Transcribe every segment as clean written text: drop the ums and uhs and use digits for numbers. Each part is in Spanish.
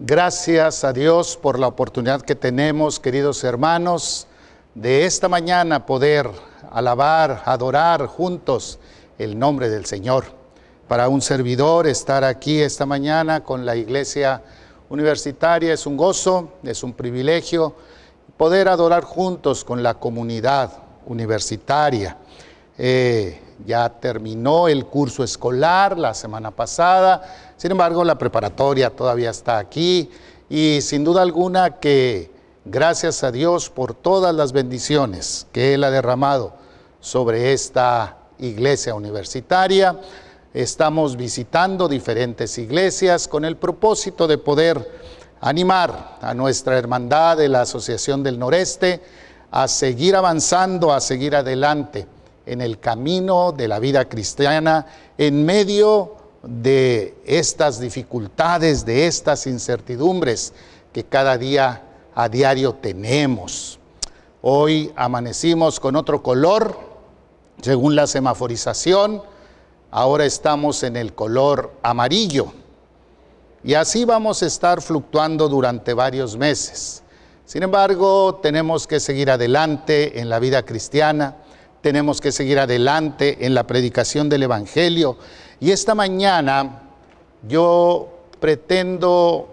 Gracias a Dios por la oportunidad que tenemos, queridos hermanos, de esta mañana poder alabar, adorar juntos el nombre del Señor. Para un servidor estar aquí esta mañana con la iglesia universitaria es un gozo, es un privilegio poder adorar juntos con la comunidad universitaria. Ya terminó el curso escolar la semana pasada, sin embargo la preparatoria todavía está aquí y sin duda alguna que gracias a Dios por todas las bendiciones que Él ha derramado sobre esta iglesia universitaria. Estamos visitando diferentes iglesias con el propósito de poder animar a nuestra hermandad de la Asociación del Noreste a seguir avanzando, a seguir adelante en el camino de la vida cristiana en medio de estas dificultades, de estas incertidumbres que cada día a diario tenemos. Hoy amanecimos con otro color, según la semaforización, ahora estamos en el color amarillo y así vamos a estar fluctuando durante varios meses. Sin embargo, tenemos que seguir adelante en la vida cristiana, tenemos que seguir adelante en la predicación del Evangelio. Y esta mañana yo pretendo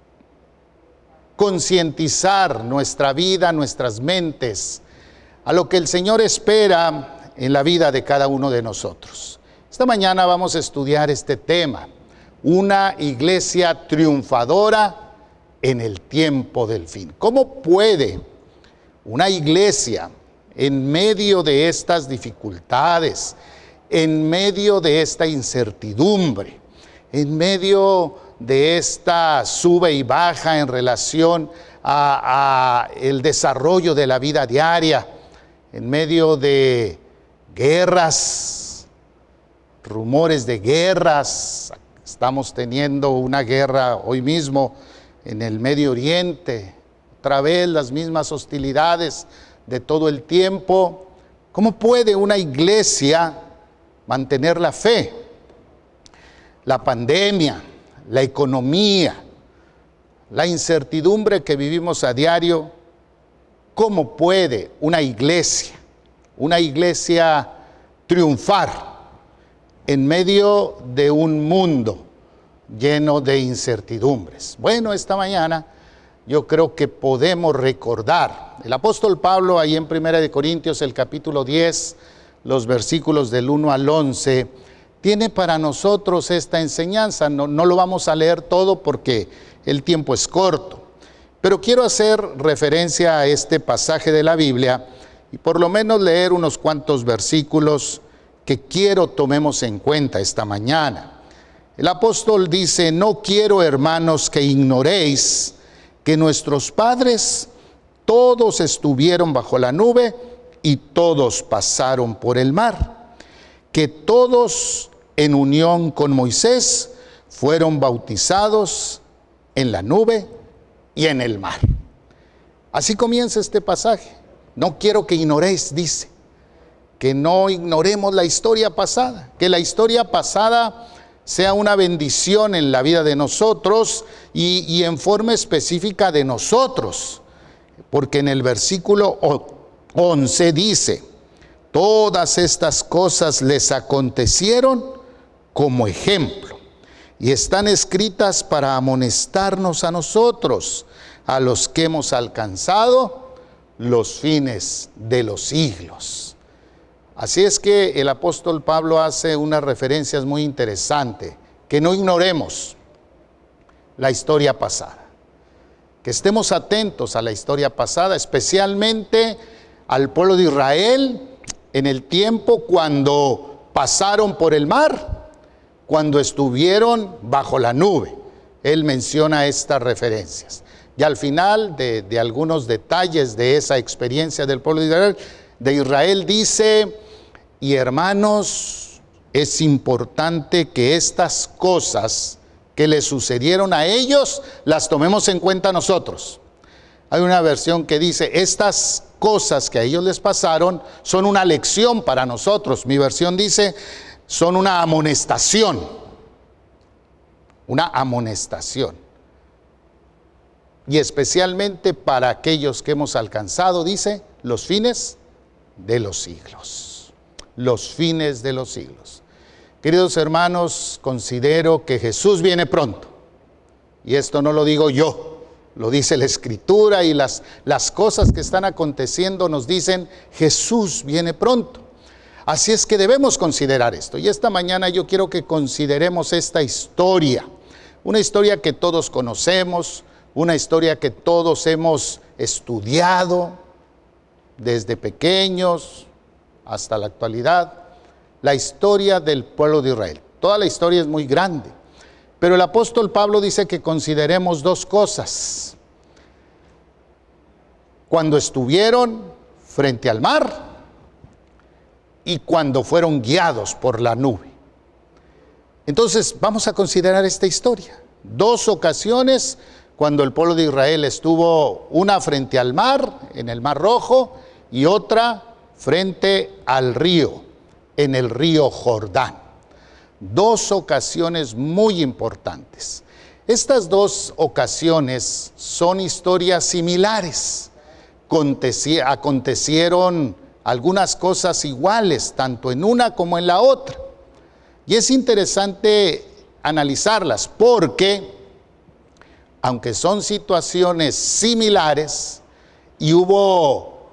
concientizar nuestra vida, nuestras mentes, a lo que el Señor espera en la vida de cada uno de nosotros. Esta mañana vamos a estudiar este tema, una iglesia triunfadora en el tiempo del fin. ¿Cómo puede una iglesia en medio de estas dificultades, en medio de esta incertidumbre, en medio de esta sube y baja en relación a el desarrollo de la vida diaria, en medio de guerras, rumores de guerras? Estamos teniendo una guerra hoy mismo en el Medio Oriente, otra vez las mismas hostilidades de todo el tiempo. ¿Cómo puede una iglesia mantener la fe? La pandemia, la economía, la incertidumbre que vivimos a diario, ¿cómo puede una iglesia triunfar en medio de un mundo lleno de incertidumbres? Bueno, esta mañana yo creo que podemos recordar, el apóstol Pablo ahí en 1 Corintios, el capítulo 10, los versículos del 1 al 11, tiene para nosotros esta enseñanza. No lo vamos a leer todo porque el tiempo es corto, pero quiero hacer referencia a este pasaje de la Biblia y por lo menos leer unos cuantos versículos que quiero tomemos en cuenta esta mañana. El apóstol dice: no quiero, hermanos, que ignoréis que nuestros padres todos estuvieron bajo la nube y todos pasaron por el mar, que todos en unión con Moisés fueron bautizados en la nube y en el mar. Así comienza este pasaje. No quiero que ignoréis, dice, que no ignoremos la historia pasada, que la historia pasada sea una bendición en la vida de nosotros y en forma específica de nosotros, porque en el versículo 11 dice: todas estas cosas les acontecieron como ejemplo y están escritas para amonestarnos a nosotros, a los que hemos alcanzado los fines de los siglos. Así es que el apóstol Pablo hace unas referencias muy interesantes, que no ignoremos la historia pasada, que estemos atentos a la historia pasada, especialmente al pueblo de Israel en el tiempo cuando pasaron por el mar, cuando estuvieron bajo la nube. Él menciona estas referencias. Y al final de algunos detalles de esa experiencia del pueblo de Israel dice: y hermanos, es importante que estas cosas que les sucedieron a ellos las tomemos en cuenta nosotros. Hay una versión que dice: estas cosas que a ellos les pasaron son una lección para nosotros. Mi versión dice: son una amonestación. Una amonestación. y especialmente para aquellos que hemos alcanzado, dice, los fines de los siglos. Los fines de los siglos. Queridos hermanos, considero que Jesús viene pronto. Y esto no lo digo yo, lo dice la Escritura, y las cosas que están aconteciendo nos dicen, Jesús viene pronto. Así es que debemos considerar esto. Y esta mañana yo quiero que consideremos esta historia. Una historia que todos conocemos, una historia que todos hemos estudiado desde pequeños hasta la actualidad. La historia del pueblo de Israel. Toda la historia es muy grande. Pero el apóstol Pablo dice que consideremos dos cosas. Cuando estuvieron frente al mar y cuando fueron guiados por la nube. Entonces vamos a considerar esta historia. Dos ocasiones cuando el pueblo de Israel estuvo, una frente al mar, en el Mar Rojo, y otra frente al río, en el río Jordán. Dos ocasiones muy importantes. Estas dos ocasiones son historias similares. Acontecieron algunas cosas iguales, tanto en una como en la otra. Y es interesante analizarlas porque, aunque son situaciones similares y hubo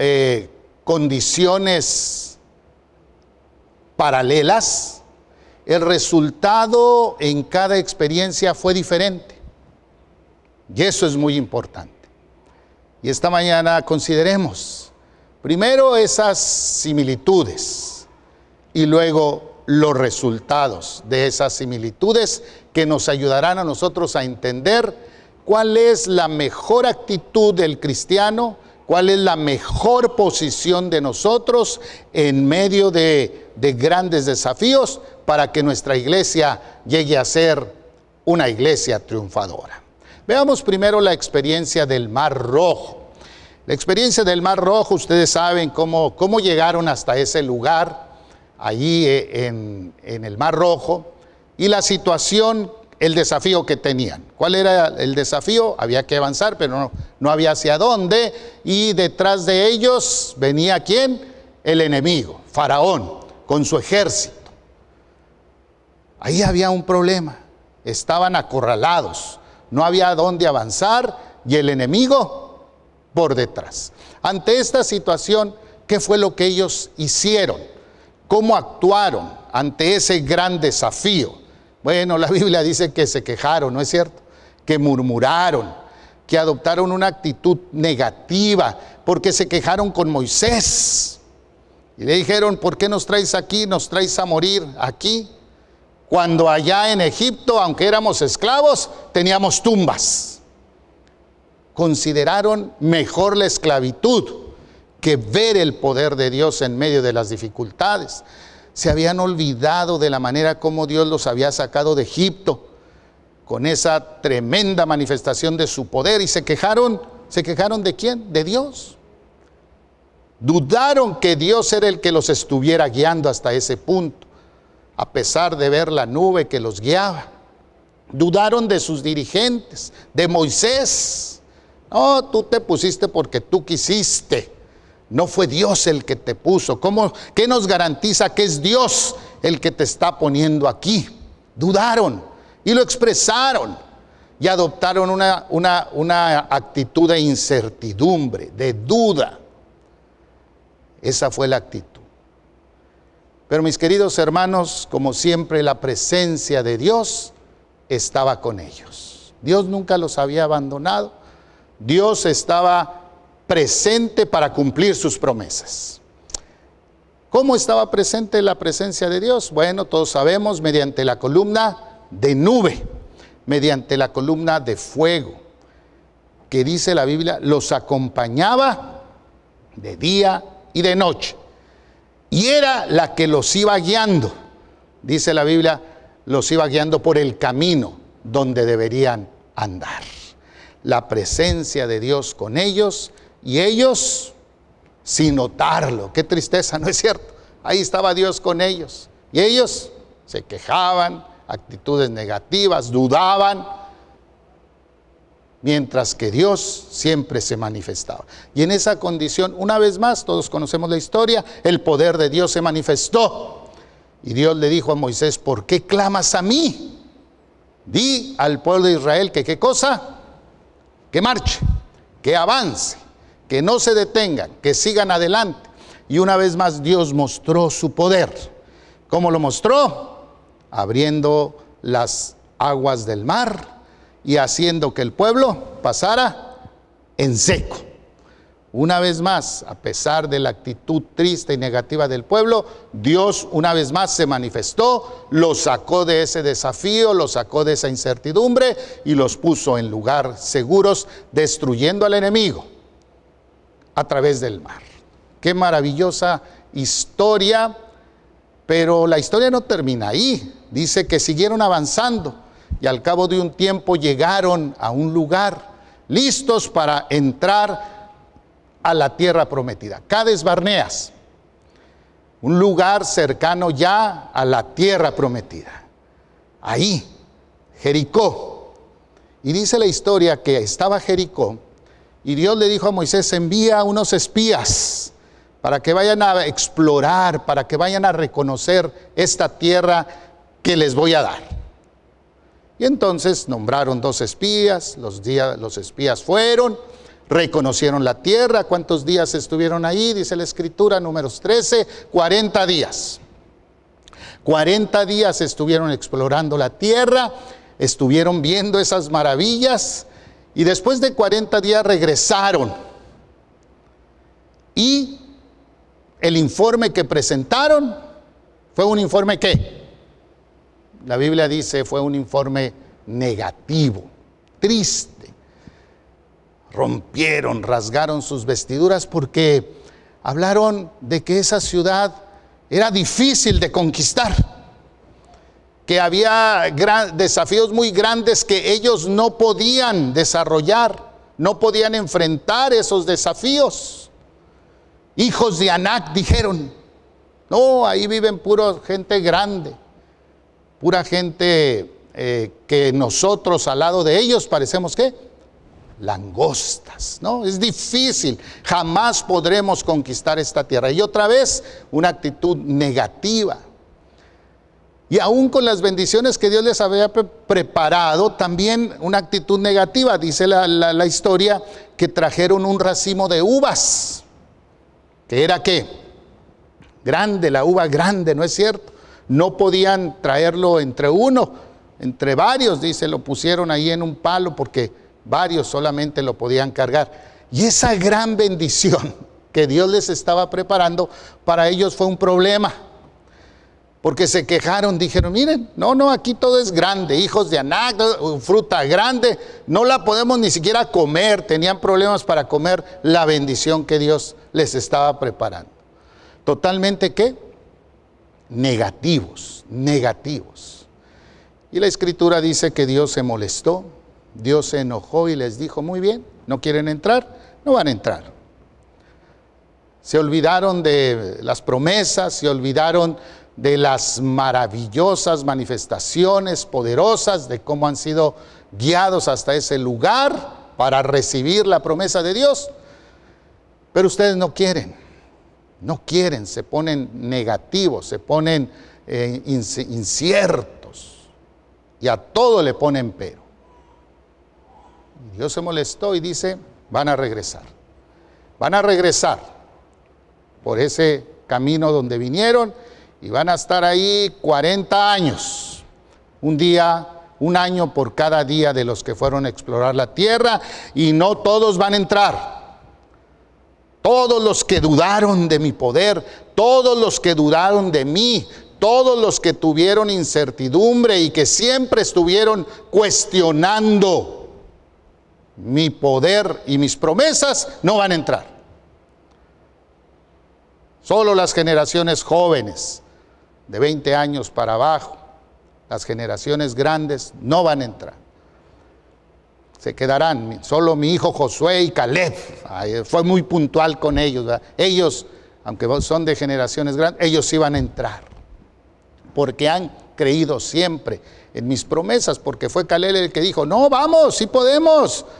condiciones paralelas, el resultado en cada experiencia fue diferente. Y eso es muy importante. Y esta mañana consideremos primero esas similitudes y luego los resultados de esas similitudes que nos ayudarán a nosotros a entender cuál es la mejor actitud del cristiano, cuál es la mejor posición de nosotros en medio de grandes desafíos para que nuestra iglesia llegue a ser una iglesia triunfadora. Veamos primero la experiencia del Mar Rojo. La experiencia del Mar Rojo, ustedes saben cómo llegaron hasta ese lugar, allí en el Mar Rojo, y la situación, el desafío que tenían. ¿Cuál era el desafío? Había que avanzar, pero no había hacia dónde, y detrás de ellos venía ¿quién? El enemigo, Faraón, con su ejército. Ahí había un problema, estaban acorralados, no había dónde avanzar y el enemigo por detrás. Ante esta situación, ¿qué fue lo que ellos hicieron? ¿Cómo actuaron ante ese gran desafío? Bueno, la Biblia dice que se quejaron, ¿no es cierto? Que murmuraron, que adoptaron una actitud negativa, porque se quejaron con Moisés. Y le dijeron, ¿por qué nos traes aquí? ¿Nos traes a morir aquí? Cuando allá en Egipto, aunque éramos esclavos, teníamos tumbas. Consideraron mejor la esclavitud que ver el poder de Dios en medio de las dificultades. Se habían olvidado de la manera como Dios los había sacado de Egipto, con esa tremenda manifestación de su poder, y se quejaron ¿de quién? De Dios. Dudaron que Dios era el que los estuviera guiando hasta ese punto, a pesar de ver la nube que los guiaba. Dudaron de sus dirigentes, de Moisés. No, tú te pusiste porque tú quisiste. No fue Dios el que te puso. ¿Qué nos garantiza que es Dios el que te está poniendo aquí? Dudaron y lo expresaron y adoptaron una actitud de incertidumbre, de duda. Esa fue la actitud. Pero mis queridos hermanos, como siempre, la presencia de Dios estaba con ellos. Dios nunca los había abandonado. Dios estaba presente para cumplir sus promesas. ¿Cómo estaba presente la presencia de Dios? Bueno, todos sabemos, mediante la columna de nube, mediante la columna de fuego, que dice la Biblia, los acompañaba de día y de noche. Y era la que los iba guiando. Dice la Biblia, los iba guiando por el camino donde deberían andar. La presencia de Dios con ellos y ellos sin notarlo. Qué tristeza, ¿no es cierto? Ahí estaba Dios con ellos. Y ellos se quejaban, actitudes negativas, dudaban. mientras que Dios siempre se manifestaba. Y en esa condición, una vez más, todos conocemos la historia, el poder de Dios se manifestó. Y Dios le dijo a Moisés, ¿por qué clamas a mí? Di al pueblo de Israel que ¿qué cosa? Que marche, que avance, que no se detengan, que sigan adelante. Y una vez más Dios mostró su poder. ¿Cómo lo mostró? Abriendo las aguas del mar y haciendo que el pueblo pasara en seco. Una vez más, a pesar de la actitud triste y negativa del pueblo, Dios una vez más se manifestó, los sacó de ese desafío, los sacó de esa incertidumbre y los puso en lugares seguros, destruyendo al enemigo a través del mar. Qué maravillosa historia, pero la historia no termina ahí. Dice que siguieron avanzando y al cabo de un tiempo llegaron a un lugar listos para entrar a la tierra prometida. Cades Barneas, un lugar cercano ya a la tierra prometida. Ahí, Jericó. Y dice la historia que estaba Jericó y Dios le dijo a Moisés, envía unos espías para que vayan a explorar, para que vayan a reconocer esta tierra que les voy a dar. Y entonces nombraron 2 espías, los espías fueron, reconocieron la tierra. ¿Cuántos días estuvieron ahí? Dice la Escritura, Números 13, 40 días. 40 días estuvieron explorando la tierra, estuvieron viendo esas maravillas y después de 40 días regresaron. Y el informe que presentaron fue un informe ¿qué? La Biblia dice fue un informe negativo, triste. Rompieron, rasgaron sus vestiduras porque hablaron de que esa ciudad era difícil de conquistar, que había desafíos muy grandes que ellos no podían desarrollar, no podían enfrentar esos desafíos. Hijos de Anac dijeron, no, ahí viven pura gente grande, pura gente que nosotros al lado de ellos parecemos ¿qué? Langostas, ¿no? Es difícil, jamás podremos conquistar esta tierra. Y otra vez, una actitud negativa. Y aún con las bendiciones que Dios les había preparado, también una actitud negativa. Dice la historia que trajeron un racimo de uvas, que era ¿qué? Grande, la uva grande, ¿no es cierto? No podían traerlo entre uno, entre varios, dice, lo pusieron ahí en un palo porque varios solamente lo podían cargar. Y esa gran bendición que Dios les estaba preparando, para ellos fue un problema. Porque se quejaron, dijeron, miren, no, aquí todo es grande, hijos de Anac, fruta grande, no la podemos ni siquiera comer. Tenían problemas para comer la bendición que Dios les estaba preparando. Totalmente, ¿qué? Negativos. Y la Escritura dice que Dios se molestó. Dios se enojó y les dijo, muy bien, ¿no quieren entrar? No van a entrar. Se olvidaron de las promesas, se olvidaron de las maravillosas manifestaciones poderosas, de cómo han sido guiados hasta ese lugar para recibir la promesa de Dios. Pero ustedes no quieren, se ponen negativos, se ponen inciertos y a todo le ponen pero. Dios se molestó y dice, van a regresar por ese camino donde vinieron y van a estar ahí 40 años, un año por cada día de los que fueron a explorar la tierra, y no todos van a entrar. Todos los que dudaron de mi poder, todos los que dudaron de mí, todos los que tuvieron incertidumbre y que siempre estuvieron cuestionando mi poder y mis promesas, no van a entrar. Solo las generaciones jóvenes de 20 años para abajo, las generaciones grandes no van a entrar. Se quedarán solo mi hijo Josué y Caleb. Fue muy puntual con ellos, ¿verdad? Ellos, aunque son de generaciones grandes, ellos sí van a entrar, porque han creído siempre en mis promesas, porque fue Caleb el que dijo, no, vamos, sí podemos.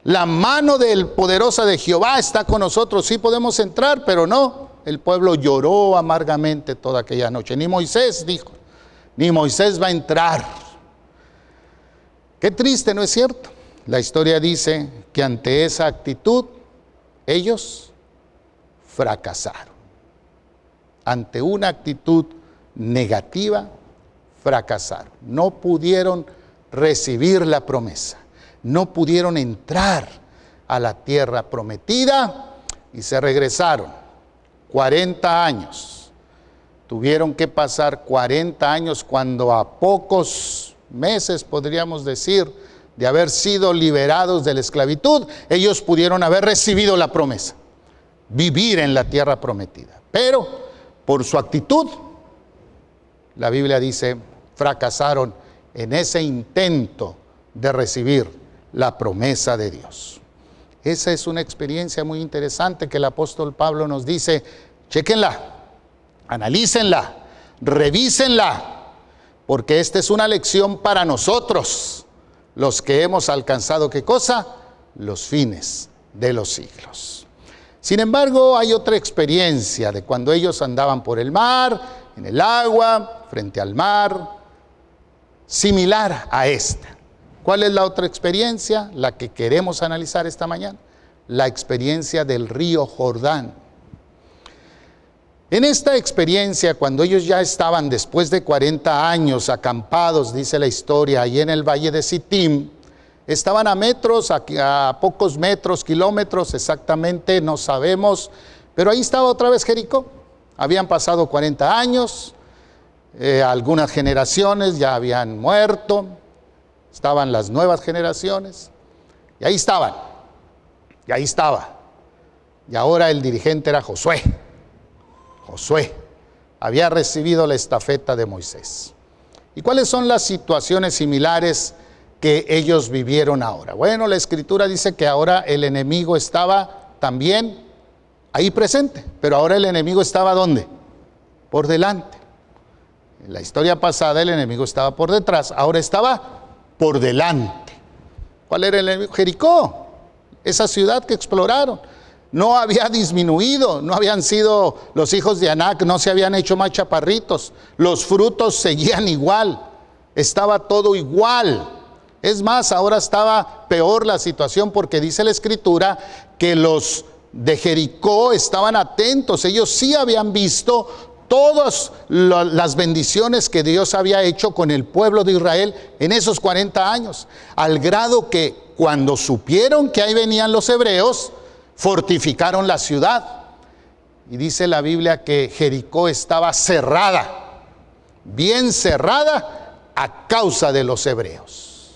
La mano del poderosa de Jehová está con nosotros. Sí podemos entrar, pero no. El pueblo lloró amargamente toda aquella noche. Ni Moisés dijo, ni Moisés va a entrar. Qué triste, ¿no es cierto? La historia dice que ante esa actitud ellos fracasaron. Ante una actitud negativa, fracasaron. No pudieron recibir la promesa. No pudieron entrar a la tierra prometida y se regresaron. 40 años. Tuvieron que pasar 40 años cuando a pocos meses, podríamos decir, de haber sido liberados de la esclavitud, ellos pudieron haber recibido la promesa, vivir en la tierra prometida. Pero por su actitud, la Biblia dice, fracasaron en ese intento de recibir la promesa de Dios. Esa es una experiencia muy interesante que el apóstol Pablo nos dice, chéquenla, analícenla, revísenla, porque esta es una lección para nosotros, los que hemos alcanzado, ¿qué cosa? Los fines de los siglos. Sin embargo, hay otra experiencia de cuando ellos andaban por el mar, en el agua, frente al mar, similar a esta. ¿Cuál es la otra experiencia? La que queremos analizar esta mañana. La experiencia del río Jordán. En esta experiencia, cuando ellos ya estaban después de 40 años acampados, dice la historia, ahí en el valle de Sittim, estaban a metros, a pocos metros, kilómetros exactamente, no sabemos, pero ahí estaba otra vez Jericó. Habían pasado 40 años, algunas generaciones ya habían muerto, estaban las nuevas generaciones, y ahí estaban, y ahí estaba. Y ahora el dirigente era Josué. Josué había recibido la estafeta de Moisés. ¿Y cuáles son las situaciones similares que ellos vivieron ahora? Bueno, la Escritura dice que ahora el enemigo estaba también ahí presente, pero ahora el enemigo estaba ¿dónde? Por delante. En la historia pasada el enemigo estaba por detrás, ahora estaba por delante. ¿Cuál era el enemigo? Jericó, esa ciudad que exploraron. No había disminuido, no habían sido los hijos de Anac, no se habían hecho más chaparritos, los frutos seguían igual, estaba todo igual. Es más, ahora estaba peor la situación porque dice la Escritura que los de Jericó estaban atentos, ellos sí habían visto todas las bendiciones que Dios había hecho con el pueblo de Israel en esos 40 años, al grado que cuando supieron que ahí venían los hebreos, fortificaron la ciudad. Y dice la Biblia que Jericó estaba cerrada, bien cerrada a causa de los hebreos.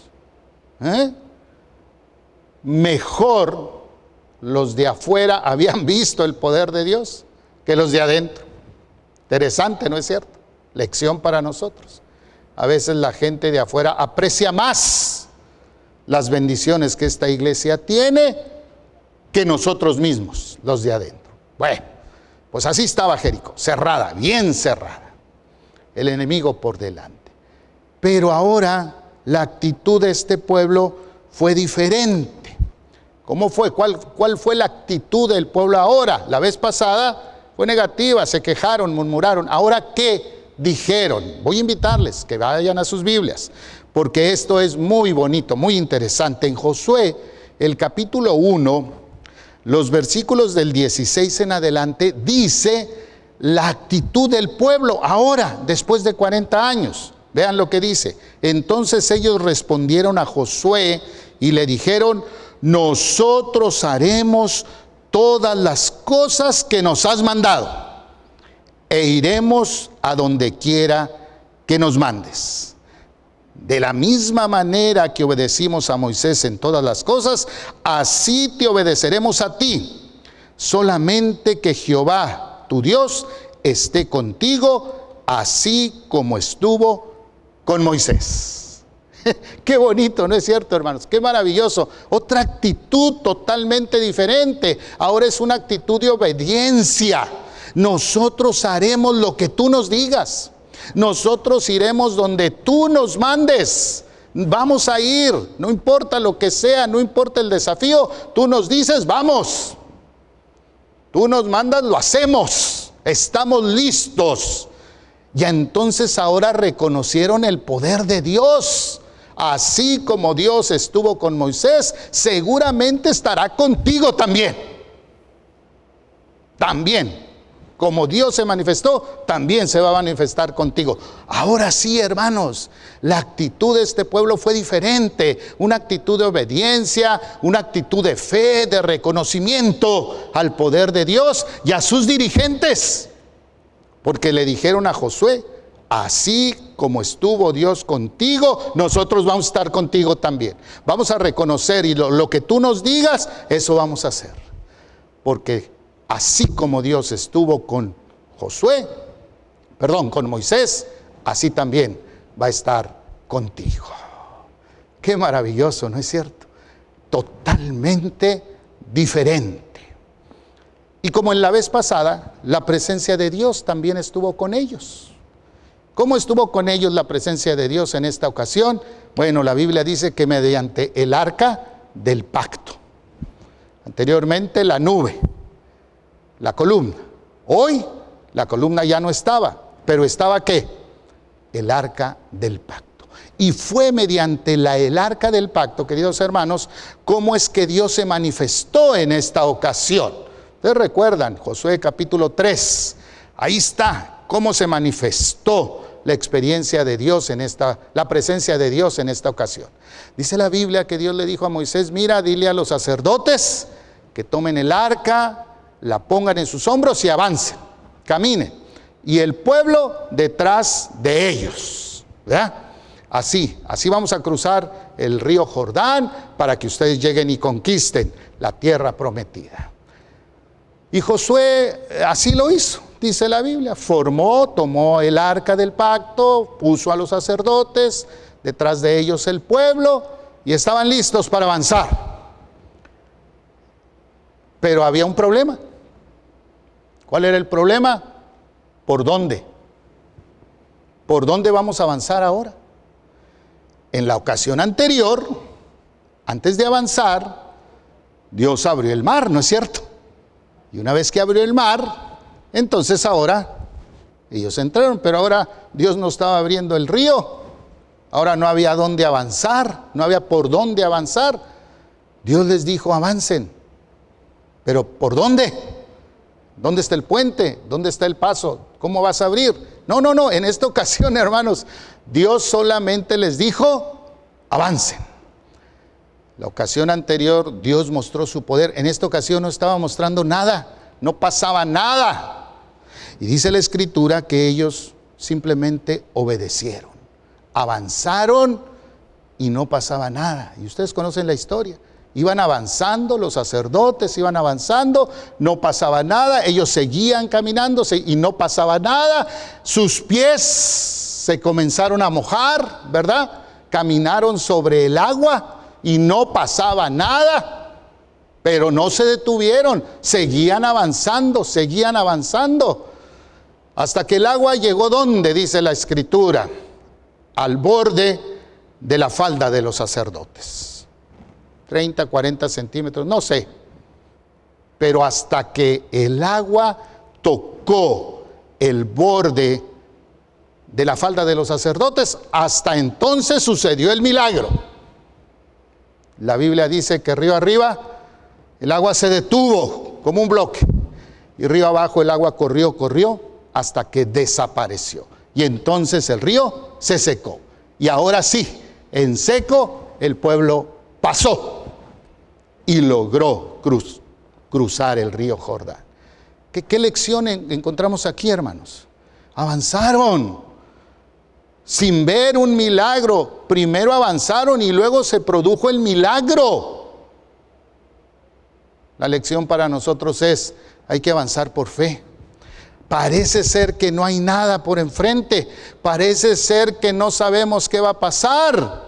Mejor los de afuera habían visto el poder de Dios que los de adentro. Interesante, ¿no es cierto? Lección para nosotros. A veces la gente de afuera aprecia más las bendiciones que esta iglesia tiene que nosotros mismos, los de adentro. Bueno, pues así estaba Jericó, cerrada, bien cerrada. El enemigo por delante. Pero ahora la actitud de este pueblo fue diferente. ¿Cómo fue? ¿Cuál fue la actitud del pueblo ahora? La vez pasada fue negativa, se quejaron, murmuraron. ¿Ahora qué dijeron? Voy a invitarles que vayan a sus Biblias, porque esto es muy bonito, muy interesante. En Josué, el capítulo 1, los versículos del 16 en adelante, dice la actitud del pueblo ahora, después de 40 años. Vean lo que dice. Entonces ellos respondieron a Josué y le dijeron, nosotros haremos todas las cosas que nos has mandado e iremos a donde quiera que nos mandes. De la misma manera que obedecimos a Moisés en todas las cosas, así te obedeceremos a ti. Solamente que Jehová, tu Dios, esté contigo, así como estuvo con Moisés. Qué bonito, ¿no es cierto, hermanos? Qué maravilloso. Otra actitud totalmente diferente. Ahora es una actitud de obediencia. Nosotros haremos lo que tú nos digas. Nosotros iremos donde tú nos mandes. vamos a ir, no importa lo que sea, no importa el desafío, tú nos dices, vamos. Tú nos mandas, lo hacemos, estamos listos. Y entonces ahora reconocieron el poder de Dios. Así como Dios estuvo con Moisés, seguramente estará contigo también. También. Como Dios se manifestó, también se va a manifestar contigo. Ahora sí, hermanos, la actitud de este pueblo fue diferente. Una actitud de obediencia, una actitud de fe, de reconocimiento al poder de Dios y a sus dirigentes. Porque le dijeron a Josué, así como estuvo Dios contigo, nosotros vamos a estar contigo también. Vamos a reconocer y lo que tú nos digas, eso vamos a hacer. Porque así como Dios estuvo con con Moisés, así también va a estar contigo. Qué maravilloso, ¿no es cierto? Totalmente diferente. Y como en la vez pasada, la presencia de Dios también estuvo con ellos. ¿Cómo estuvo con ellos la presencia de Dios en esta ocasión? Bueno, la Biblia dice que mediante el arca del pacto. Anteriormente la nube, la columna. Hoy la columna ya no estaba, pero estaba ¿qué? El arca del pacto. Y fue mediante el arca del pacto, queridos hermanos, cómo es que Dios se manifestó en esta ocasión. Ustedes recuerdan, Josué capítulo 3, ahí está cómo se manifestó la experiencia de Dios la presencia de Dios en esta ocasión. Dice la Biblia que Dios le dijo a Moisés, mira, dile a los sacerdotes que tomen el arca, la pongan en sus hombros y avancen, caminen. Y el pueblo detrás de ellos. ¿Verdad? Así vamos a cruzar el río Jordán para que ustedes lleguen y conquisten la tierra prometida. Y Josué así lo hizo, dice la Biblia. Tomó el arca del pacto, puso a los sacerdotes, detrás de ellos el pueblo, y estaban listos para avanzar. Pero había un problema. ¿Cuál era el problema? ¿Por dónde? ¿Por dónde vamos a avanzar ahora? En la ocasión anterior, antes de avanzar, Dios abrió el mar, ¿no es cierto? Y una vez que abrió el mar, entonces ahora ellos entraron, pero ahora Dios no estaba abriendo el río. Ahora no había dónde avanzar, no había por dónde avanzar. Dios les dijo, avancen. ¿Pero por dónde? ¿Dónde está el puente? ¿Dónde está el paso? ¿Cómo vas a abrir? No, en esta ocasión, hermanos, Dios solamente les dijo, avancen. La ocasión anterior, Dios mostró su poder. En esta ocasión no estaba mostrando nada, no pasaba nada. Y dice la Escritura que ellos simplemente obedecieron, avanzaron y no pasaba nada. Y ustedes conocen la historia. Iban avanzando, los sacerdotes iban avanzando, no pasaba nada, ellos seguían caminando y no pasaba nada, sus pies se comenzaron a mojar, ¿verdad? Caminaron sobre el agua y no pasaba nada, pero no se detuvieron, seguían avanzando, hasta que el agua llegó, ¿dónde? Dice la Escritura, al borde de la falda de los sacerdotes. 30, 40 centímetros, no sé. Pero hasta que el agua tocó el borde de la falda de los sacerdotes, hasta entonces sucedió el milagro. La Biblia dice que río arriba el agua se detuvo como un bloque. Y río abajo el agua corrió hasta que desapareció. Y entonces el río se secó. Y ahora sí, en seco el pueblo pasó y logró cruzar el río Jordán. ¿Qué lección encontramos aquí, hermanos? Avanzaron sin ver un milagro. Primero avanzaron y luego se produjo el milagro. La lección para nosotros es, hay que avanzar por fe. Parece ser que no hay nada por enfrente. Parece ser que no sabemos qué va a pasar.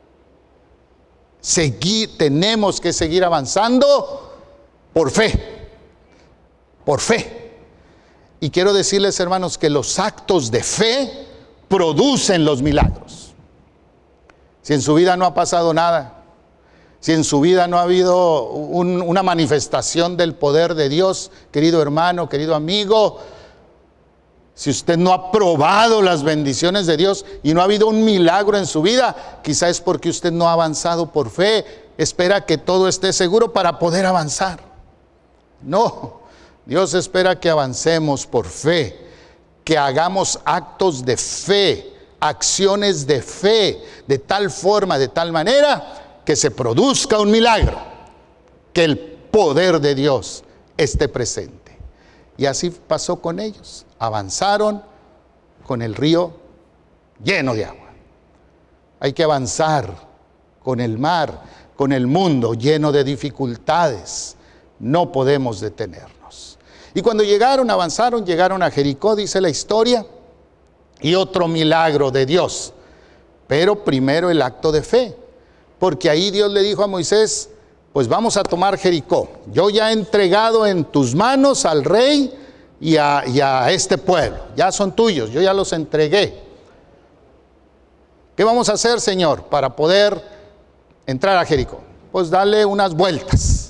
Tenemos que seguir avanzando por fe. Por fe. Y quiero decirles, hermanos, que los actos de fe producen los milagros. Si en su vida no ha pasado nada, si en su vida no ha habido una manifestación del poder de Dios, querido hermano, querido amigo, si usted no ha probado las bendiciones de Dios y no ha habido un milagro en su vida, quizá es porque usted no ha avanzado por fe, espera que todo esté seguro para poder avanzar. No, Dios espera que avancemos por fe, que hagamos actos de fe, acciones de fe, de tal forma, de tal manera, que se produzca un milagro, que el poder de Dios esté presente. Y así pasó con ellos. Avanzaron con el río lleno de agua. Hay que avanzar con el mar, con el mundo lleno de dificultades. No podemos detenernos. Y cuando avanzaron, llegaron a Jericó, dice la historia, y otro milagro de Dios. Pero primero el acto de fe. Porque ahí Dios le dijo a Moisés, pues vamos a tomar Jericó. Yo ya he entregado en tus manos al rey y a este pueblo. Ya son tuyos, yo ya los entregué. ¿Qué vamos a hacer, Señor, para poder entrar a Jericó? Pues dale unas vueltas.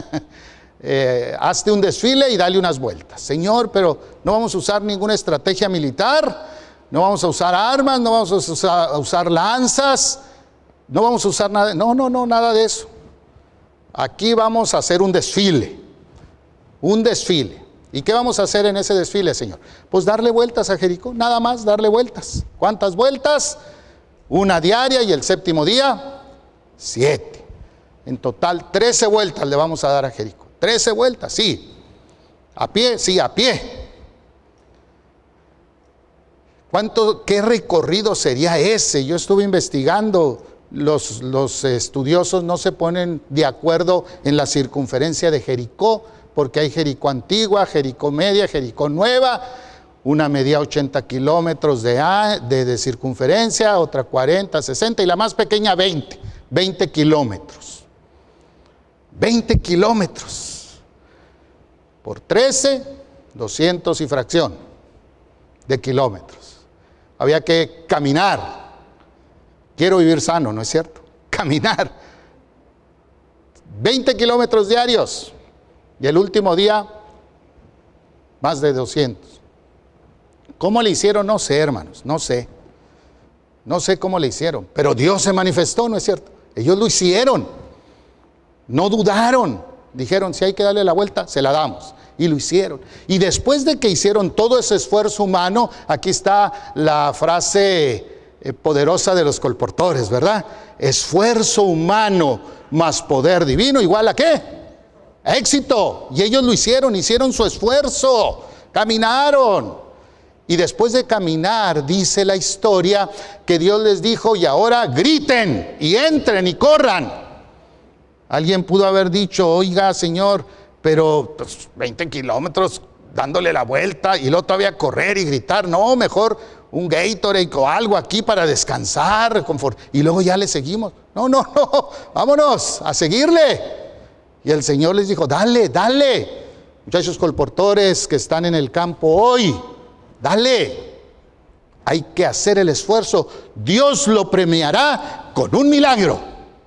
Hazte un desfile y dale unas vueltas. Señor, pero no vamos a usar ninguna estrategia militar, no vamos a usar armas, no vamos a usar lanzas, no vamos a usar nada. No, nada de eso. Aquí vamos a hacer un desfile. Un desfile. ¿Y qué vamos a hacer en ese desfile, Señor? Pues darle vueltas a Jericó, nada más darle vueltas. ¿Cuántas vueltas? Una diaria y el séptimo día, 7. En total, 13 vueltas le vamos a dar a Jericó. 13 vueltas, sí. ¿A pie? Sí, a pie. ¿Qué recorrido sería ese? Yo estuve investigando. Los estudiosos no se ponen de acuerdo en la circunferencia de Jericó, porque hay Jericó antigua, Jericó media, Jericó nueva. Una medía 80 kilómetros de circunferencia, otra 40, 60 y la más pequeña 20 kilómetros. 20 kilómetros por 13, 200 y fracción de kilómetros. Había que caminar. Quiero vivir sano, ¿no es cierto? Caminar. 20 kilómetros diarios. Y el último día, más de 200. ¿Cómo le hicieron? No sé, hermanos, no sé. No sé cómo le hicieron. Pero Dios se manifestó, ¿no es cierto? Ellos lo hicieron. No dudaron. Dijeron, si hay que darle la vuelta, se la damos. Y lo hicieron. Y después de que hicieron todo ese esfuerzo humano, aquí está la frase poderosa de los colportores, ¿verdad? Esfuerzo humano más poder divino, ¿igual a qué? Éxito. Y ellos lo hicieron su esfuerzo, caminaron. Y después de caminar, dice la historia, que Dios les dijo, y ahora griten, y entren, y corran. Alguien pudo haber dicho, oiga, Señor, pero pues, 20 kilómetros dándole la vuelta, y luego todavía correr y gritar. No, mejor un Gatorade o algo aquí para descansar, y luego ya le seguimos. No, vámonos a seguirle. Y el Señor les dijo, dale, muchachos colportores que están en el campo hoy, dale, hay que hacer el esfuerzo. Dios lo premiará con un milagro,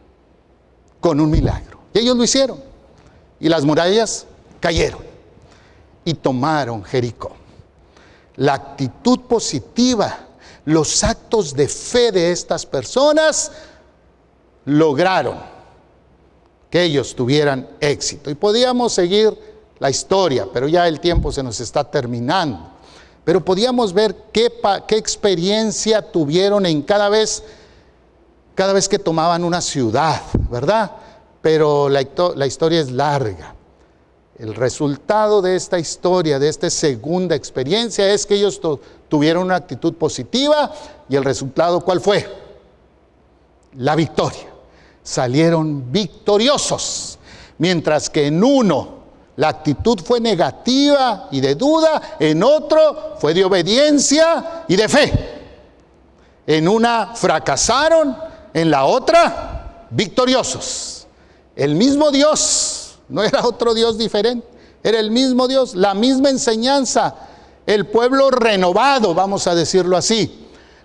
Y ellos lo hicieron, y las murallas cayeron, y tomaron Jericó. La actitud positiva, los actos de fe de estas personas lograron que ellos tuvieran éxito. Y podíamos seguir la historia, pero ya el tiempo se nos está terminando. Pero podíamos ver qué experiencia tuvieron en cada vez que tomaban una ciudad, ¿verdad? Pero la historia es larga. El resultado de esta historia, de esta segunda experiencia, es que ellos tuvieron una actitud positiva. ¿Y el resultado cuál fue? La victoria. Salieron victoriosos. Mientras que en uno la actitud fue negativa y de duda, en otro fue de obediencia y de fe. En una fracasaron, en la otra victoriosos. El mismo Dios. No era otro Dios diferente, era el mismo Dios, la misma enseñanza, el pueblo renovado, vamos a decirlo así.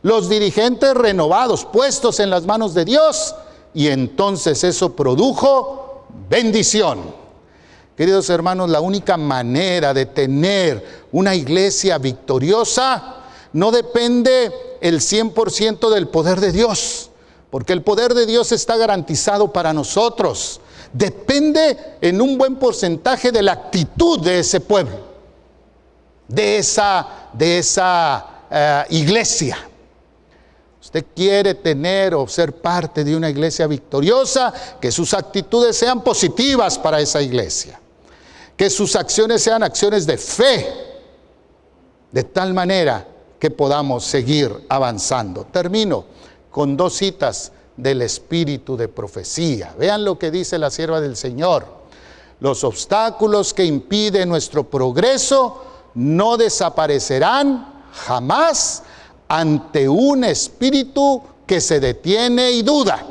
los dirigentes renovados, puestos en las manos de Dios, y entonces eso produjo bendición. Queridos hermanos, la única manera de tener una iglesia victoriosa no depende el 100% del poder de Dios, porque el poder de Dios está garantizado para nosotros. Depende en un buen porcentaje de la actitud de ese pueblo, de esa iglesia. Usted quiere tener o ser parte de una iglesia victoriosa, que sus actitudes sean positivas para esa iglesia, que sus acciones sean acciones de fe, de tal manera que podamos seguir avanzando. Termino con 2 citas del espíritu de profecía. Vean lo que dice la sierva del Señor: los obstáculos que impiden nuestro progreso no desaparecerán jamás ante un espíritu que se detiene y duda.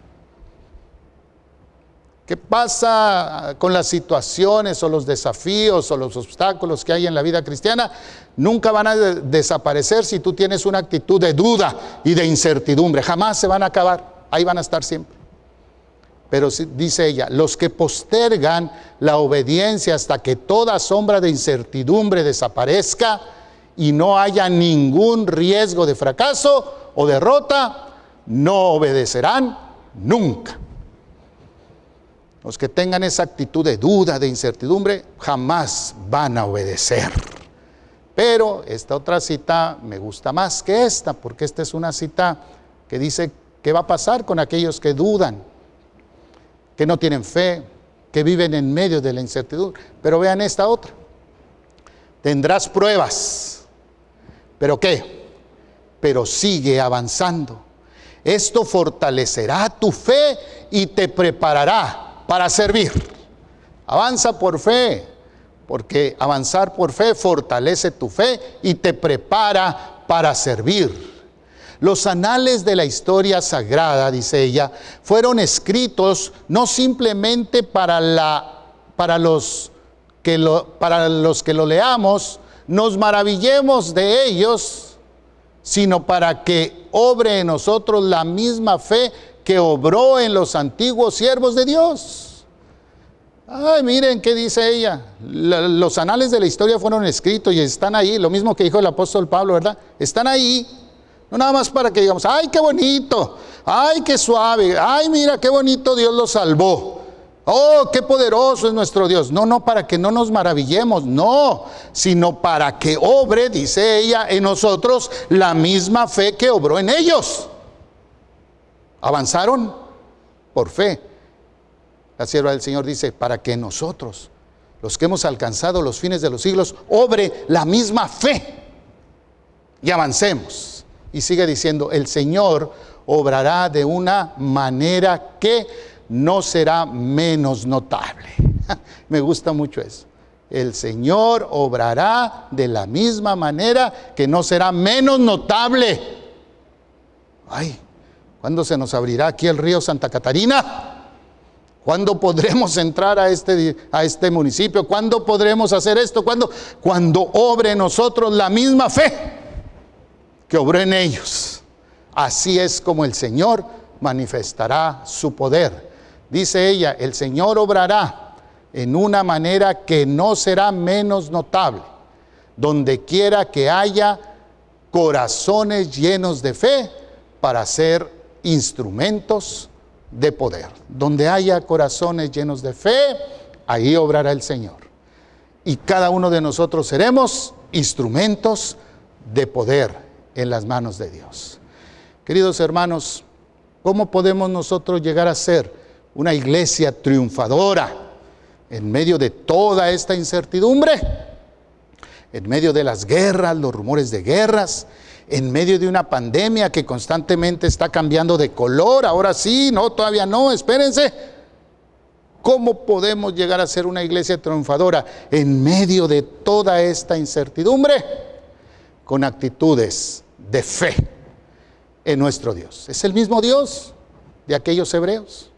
¿Qué pasa con las situaciones o los desafíos o los obstáculos que hay en la vida cristiana? Nunca van a desaparecer si tú tienes una actitud de duda y de incertidumbre. Jamás se van a acabar, ahí van a estar siempre. Pero dice ella, los que postergan la obediencia hasta que toda sombra de incertidumbre desaparezca y no haya ningún riesgo de fracaso o derrota, no obedecerán nunca. Los que tengan esa actitud de duda, de incertidumbre, jamás van a obedecer. Pero esta otra cita me gusta más que esta, porque esta es una cita que dice qué va a pasar con aquellos que dudan, que no tienen fe, que viven en medio de la incertidumbre. Pero vean esta otra: tendrás pruebas, ¿pero qué? Pero sigue avanzando. Esto fortalecerá tu fe y te preparará para servir. Avanza por fe, porque avanzar por fe fortalece tu fe y te prepara para servir. Los anales de la historia sagrada, dice ella, fueron escritos no simplemente para los que lo leamos, nos maravillemos de ellos, sino para que obre en nosotros la misma fe que obró en los antiguos siervos de Dios. Ay, miren qué dice ella. Los anales de la historia fueron escritos y están ahí, lo mismo que dijo el apóstol Pablo, ¿verdad? Están ahí, no nada más para que digamos, ay, qué bonito, ay, qué suave, ay, mira qué bonito Dios lo salvó, oh, qué poderoso es nuestro Dios. No, para que no nos maravillemos, no, sino para que obre, dice ella, en nosotros la misma fe que obró en ellos. Avanzaron por fe. La sierva del Señor dice, para que nosotros, los que hemos alcanzado los fines de los siglos, obre la misma fe y avancemos. Y sigue diciendo, el Señor obrará de una manera que no será menos notable. Me gusta mucho eso. El Señor obrará de la misma manera que no será menos notable. Ay, ¿cuándo se nos abrirá aquí el río Santa Catarina? ¿Cuándo podremos entrar a este municipio? ¿Cuándo podremos hacer esto? Cuando obre en nosotros la misma fe que obró en ellos. Así es como el Señor manifestará su poder. Dice ella, el Señor obrará en una manera que no será menos notable, donde quiera que haya corazones llenos de fe para ser instrumentos de poder. Donde haya corazones llenos de fe, ahí obrará el Señor. Y cada uno de nosotros seremos instrumentos de poder en las manos de Dios. Queridos hermanos, ¿cómo podemos nosotros llegar a ser una iglesia triunfadora en medio de toda esta incertidumbre? En medio de las guerras, los rumores de guerras, en medio de una pandemia que constantemente está cambiando de color. Ahora sí, no, todavía no, espérense. ¿Cómo podemos llegar a ser una iglesia triunfadora en medio de toda esta incertidumbre? Con actitudes de fe en nuestro Dios. Es el mismo Dios de aquellos hebreos,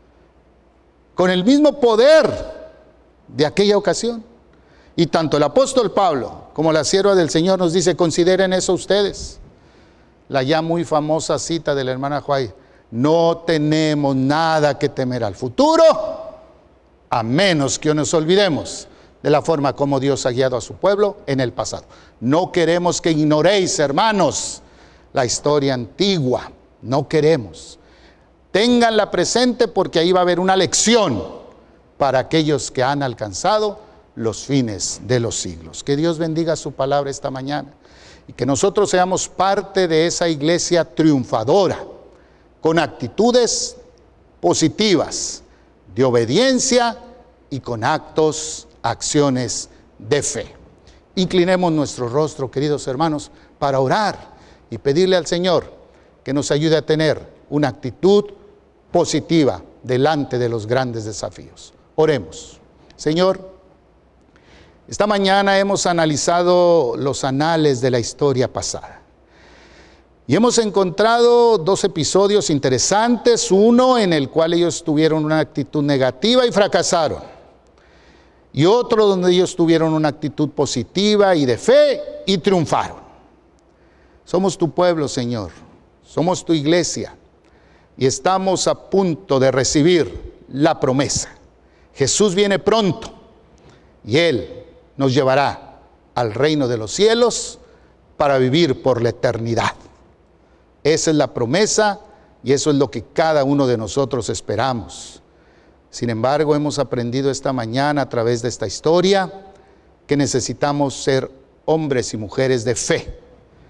con el mismo poder de aquella ocasión. Y tanto el apóstol Pablo como la sierva del Señor nos dice, consideren eso ustedes. la ya muy famosa cita de la hermana White: no tenemos nada que temer al futuro, a menos que nos olvidemos de la forma como Dios ha guiado a su pueblo en el pasado. No queremos que ignoréis, hermanos, la historia antigua. No queremos. Ténganla presente, porque ahí va a haber una lección para aquellos que han alcanzado los fines de los siglos. Que Dios bendiga su palabra esta mañana y que nosotros seamos parte de esa iglesia triunfadora, con actitudes positivas, de obediencia y con acciones de fe. Inclinemos nuestro rostro, queridos hermanos, para orar y pedirle al Señor que nos ayude a tener una actitud positiva delante de los grandes desafíos. Oremos. Señor, esta mañana hemos analizado los anales de la historia pasada y hemos encontrado dos episodios interesantes. Uno en el cual ellos tuvieron una actitud negativa y fracasaron, y otro donde ellos tuvieron una actitud positiva y de fe y triunfaron. Somos tu pueblo, Señor, somos tu iglesia y estamos a punto de recibir la promesa. Jesús viene pronto y Él nos llevará al reino de los cielos para vivir por la eternidad. Esa es la promesa y eso es lo que cada uno de nosotros esperamos. Sin embargo, hemos aprendido esta mañana a través de esta historia que necesitamos ser hombres y mujeres de fe,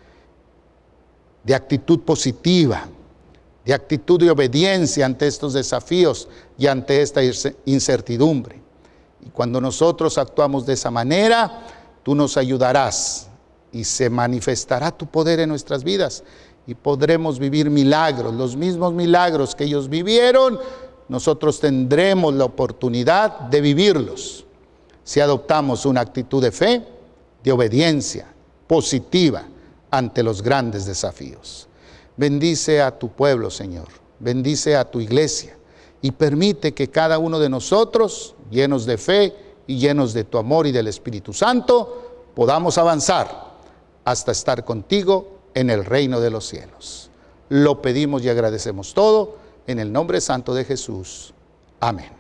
de actitud positiva, de actitud de obediencia ante estos desafíos y ante esta incertidumbre. Y cuando nosotros actuamos de esa manera, tú nos ayudarás y se manifestará tu poder en nuestras vidas y podremos vivir milagros, los mismos milagros que ellos vivieron. Nosotros tendremos la oportunidad de vivirlos si adoptamos una actitud de fe, de obediencia positiva ante los grandes desafíos. Bendice a tu pueblo, Señor, bendice a tu iglesia y permite que cada uno de nosotros, llenos de fe y llenos de tu amor y del Espíritu Santo, podamos avanzar hasta estar contigo en el reino de los cielos. Lo pedimos y agradecemos todo en el nombre santo de Jesús. Amén.